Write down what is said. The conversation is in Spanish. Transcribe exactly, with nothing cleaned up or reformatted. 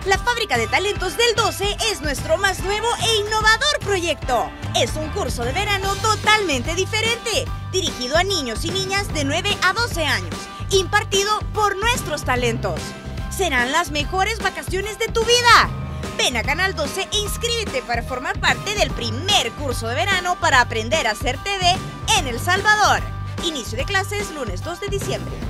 La Fábrica de Talentos del doce es nuestro más nuevo e innovador proyecto. Es un curso de verano totalmente diferente, dirigido a niños y niñas de nueve a doce años, impartido por nuestros talentos. Serán las mejores vacaciones de tu vida. Ven a Canal doce e inscríbete para formar parte del primer curso de verano para aprender a hacer T V en El Salvador. Inicio de clases lunes dos de diciembre.